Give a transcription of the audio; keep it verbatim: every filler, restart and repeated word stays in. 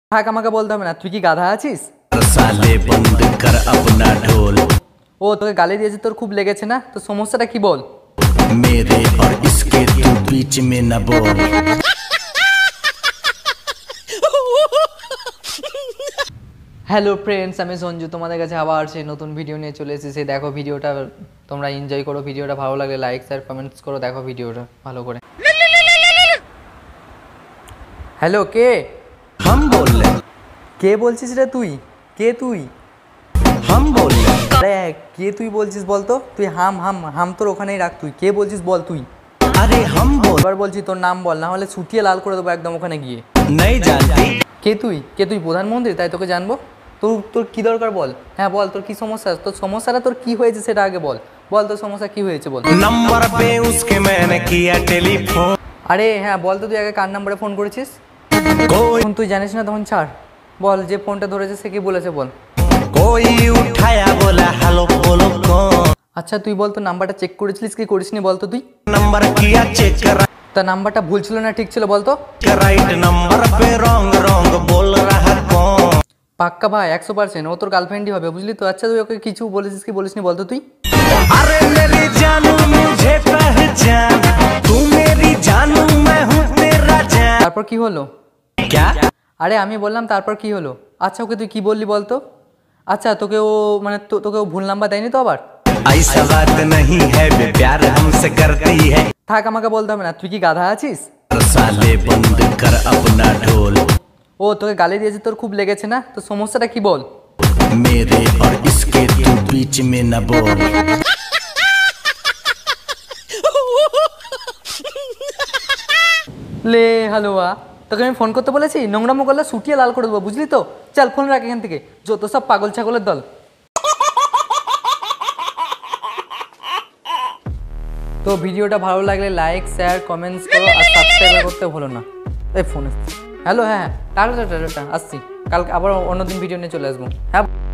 থাক আমাকে বলতে হবে না, তুই কি গাধা আছিস? साले बंद कर अपना ढोल। ও তোকে গালি দিয়েছে, তোর খুব লেগেছে না? তো সমস্যাটা কি বল? मेरे और इसके तू बीच में न बोल। হ্যালো ফ্রেন্ডস, আমি সঞ্জু তোমাদের কাছে আবার সেই নতুন ভিডিও নিয়ে চলে এসেছি। দেখো ভিডিওটা, তোমরা এনজয় করো। ভিডিওটা ভালো লাগলে লাইক শেয়ার কমেন্টস করো। দেখো ভিডিওটা ভালো করে। হ্যালো, কে? हम बोल रहे। কে বলছিস রে তুই? কে তুই? हम बोल रहे। আরে কে তুই বলছিস বলতো? তুই হাম হাম হাম তোর ওখানেই রাখ। তুই কে বলছিস বল তুই? अरे हम बोल। এবার বলছি তোর নাম বল, না হলে ছুটিয়ে লাল করে দেবো একদম ওখানে গিয়ে। नहीं जानती। কে তুই? কে তুই? প্রধানমন্ত্রী, তাই তোকে জানবো? তোর তোর কী দরকার বল? হ্যাঁ বল, তোর কি সমস্যা? তোর সমস্যাটা তোর কি হয়েছে সেটা আগে বল। বল তোর সমস্যা কি হয়েছে বল। नंबर पे उसके मैंने किया टेलीफोन। আরে হ্যাঁ বল তো, তুই আগে কার নাম্বারে ফোন করেছিস? कोई তখন তুই জানিস না তখন ছাড়। বল যে ফোনটা ধরেছে সে কি বলেছে বল। कोई उठाया बोला हेलो बोलो कौन। আচ্ছা তুই বল, তোর নাম্বারটা চেক করেছিলিস কি করিসনি বল তো তুই? नंबर किया चेक कर। তা নাম্বারটা ভুল ছিল না ঠিক ছিল বল তো? राइट नंबर पे रॉन्ग रॉन्ग बोल रहा कौन। পাক্কা ভাই একশো পার্সেন্ট ও তোর গার্লফ্রেন্ডই হবে, বুঝলি তো? আচ্ছা তুই ওকে কিছু বলেছিস কি বলিসনি বল তো তুই? अरे मेरी जानू मुझे पहचान, तू मेरी जानू मैं हूँ तेरा जान। তারপর কি হলো? क्या? আরে আমি বললাম তারপর কি হলো। আচ্ছা ওকে তুই কি বললি বল তো? আচ্ছা তোকে ও মানে তো- তোকে ও ভুল নাম্বার দেয়নি তো আবার? ऐसा बात नहीं है बे, प्यार हमसे करती है। থাক আমাকে বলতে হবে না, তুই কি গাধা আছিস? साले बंद कर अपना ढोल। ও তোকে গালি দিয়েছে, তোর খুব লেগেছে না? তো সমস্যাটা কি বল? मेरे और इसके तू बीच में न बोल। লে হালুয়া, তোকে আমি ফোন করতে বলেছি? নোংরামো করলে শুটিয়ে লাল করে দেবো, বুঝলি তো? চল ফোন রাখ এখান থেকে, যত সব পাগল ছাগলের দল। তো ভিডিওটা ভালো লাগলে লাইক শেয়ার কমেন্টস করো আর সাবস্ক্রাইব করতে ভুলো না। এই ফোন আসছে। হ্যালো, হ্যাঁ টাটা টাটা টাটা, আসছি। কালকে আবার অন্যদিন ভিডিও নিয়ে চলে আসবো। হ্যাঁ।